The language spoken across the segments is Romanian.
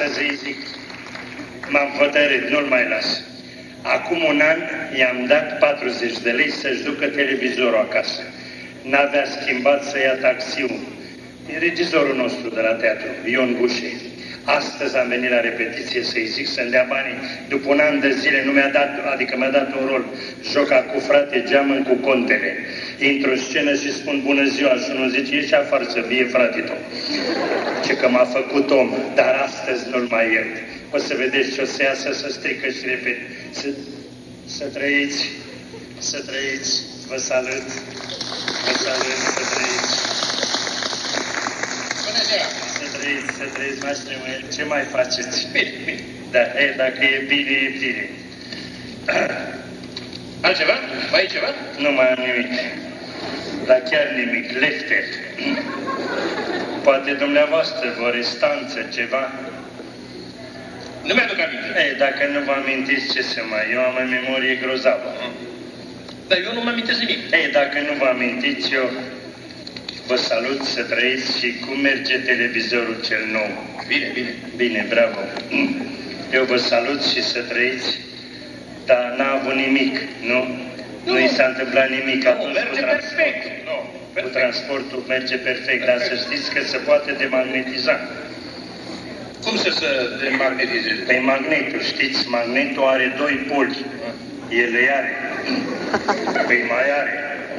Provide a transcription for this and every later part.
să-i zic. M-am hotărât, nu-l mai las. Acum un an i-am dat 40 de lei să-și ducă televizorul acasă. N-avea schimbat să ia taxiul. E regizorul nostru de la teatru, Ion Gușe. Astăzi am venit la repetiție să-i zic să-mi dea banii. După un an de zile nu mi-a dat, adică mi-a dat un rol. Joca cu frate Geamăn cu contele. Intru în scenă și spun bună ziua și unul zice, ieși afară să fie frate tău. Ce că m-a făcut om, dar astăzi nu-l mai iert. O să vedeți ce o să iasă, să strică și repet. Să trăiți, să trăiți, vă salut, să trăiți. Bună ziua! Să trăiți, maestre, ce mai faceți? Bine, bine. Da, dacă e bine, e bine. Altceva? Mai e ceva? Nu mai am nimic. Dar chiar nimic. Lefter. Poate dumneavoastră vă restanță ceva? Nu mi-aduc aminte. Ei, dacă nu vă amintiți ce să mai... Eu am o memorie grozavă. Dar eu nu mă amintesc nimic. Ei, dacă nu vă amintiți, eu vă salut, să trăiți și cum merge televizorul cel nou. Bine, bine. Bine, bravo. Eu vă salut și să trăiți, dar n-a avut nimic, nu? Nu i s-a întâmplat nimic atunci merge perfect. Cu transportul merge perfect, dar să știți că se poate demagnetiza. Cum să se demagnetizeze? Păi magnetul, știți, magnetul are doi poli. El îi are. Păi mai are.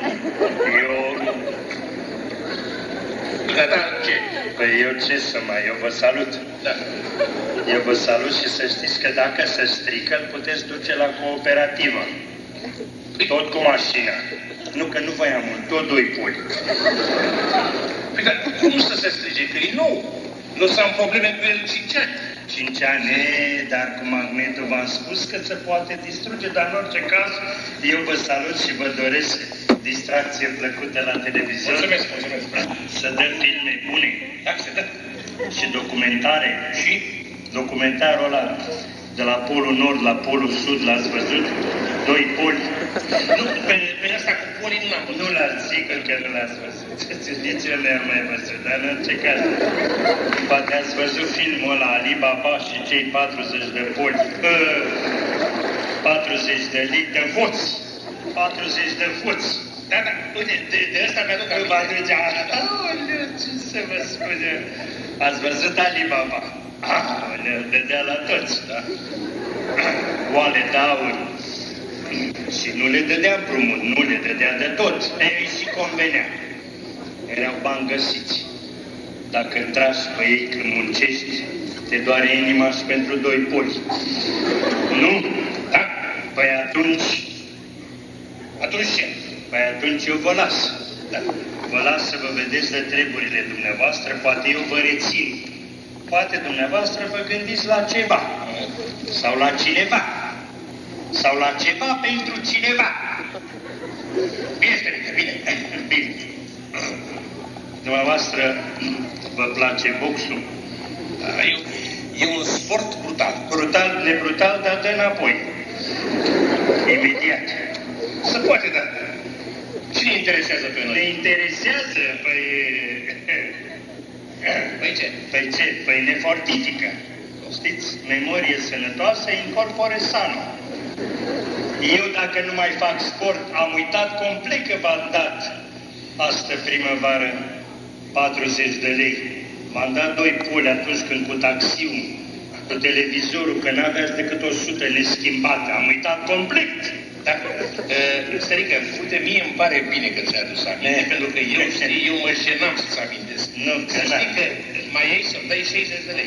Da, ce? Păi eu ce să mai... Eu vă salut. Da. Eu vă salut și să știți că dacă se strică, îl puteți duce la cooperativă. Tot cu mașina. Nu că nu voiam mult, tot doi poli. Păi, dar cum să se strige? Că e nou. Nu să am probleme cu el 5 ani. 5 ani, dar cu magnetul v-am spus că se poate distruge, dar în orice caz, eu vă salut și vă doresc distracție plăcută la televizor. Mulțumesc, mulțumesc. Să dăm filme bune. Da, se dă. Și documentare. Și documentarul ăla de la Polul Nord la Polul Sud, l-ați văzut? Doi poli. Nu, pe ăsta cu polii nu l-am văzut. Nu l-ați, sigur că nu l-ați văzut. Nici eu le-am mai văzut, dar în orice caz. Poate ați văzut filmul ăla, Ali Baba și cei 40 de poli. 40 de litri de voți. 40 de voți. Da, da, uite, de ăsta mi-aduc aminte. Nu vă aduce... Aoleu, ce să vă spune? Ați văzut Ali Baba? Aoleu, dădea la toți, da? Oale de aur. Și nu le dădea împrumut, nu le dădea de tot. Ei și convenea. Erau bani găsiți. Dacă tragi pe ei când muncești, te doare inima și pentru doi poli. Nu? Da? Păi atunci... Atunci ce? Păi atunci eu vă las. Da. Vă las să vă vedeți de treburile dumneavoastră, poate eu vă rețin. Poate dumneavoastră vă gândiți la ceva. Sau la cineva. Sau la ceva pentru cineva. Bine, Stelică, bine. Bine. Dumneavoastră vă place boxul? E un sport brutal. Brutal, nebrutal, dar dă înapoi. Imediat. Se poate, da. Cine interesează pe noi? Ne interesează? Păi... Păi ce? Păi ce? Păi nefortitică. Știți? Memorie sănătoasă, incorpore sano. Eu, dacă nu mai fac sport, am uitat complet că v-am dat astă primăvară 40 de lei. M-am dat 2 poli atunci când cu taxiul, cu televizorul, că n-aveați decât 100 neschimbate. Am uitat complet. Da. Stelică, uite, mie îmi pare bine că ți-a adus aminte, pentru că eu mă jenam să-ți amintesc. Nu, să știi că mai iei să-mi dai 60 de lei.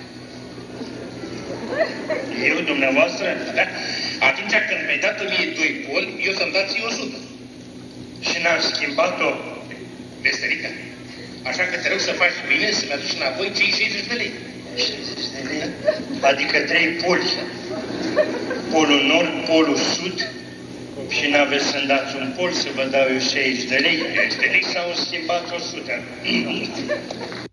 Eu, dumneavoastră? Da? Atunci când mi-ai dat mie 2 poli, eu să-mi dați 100. Și n-am schimbat-o? Stelică, așa că te rog să faci bine să-mi aduci înapoi cei 60 de lei. 60 de lei? Adică 3 poli. Polul Nord, Polul Sud. Și n-aveți să-mi dați un pol să vă dau eu 60 de lei? 60 de lei sau schimbați 100?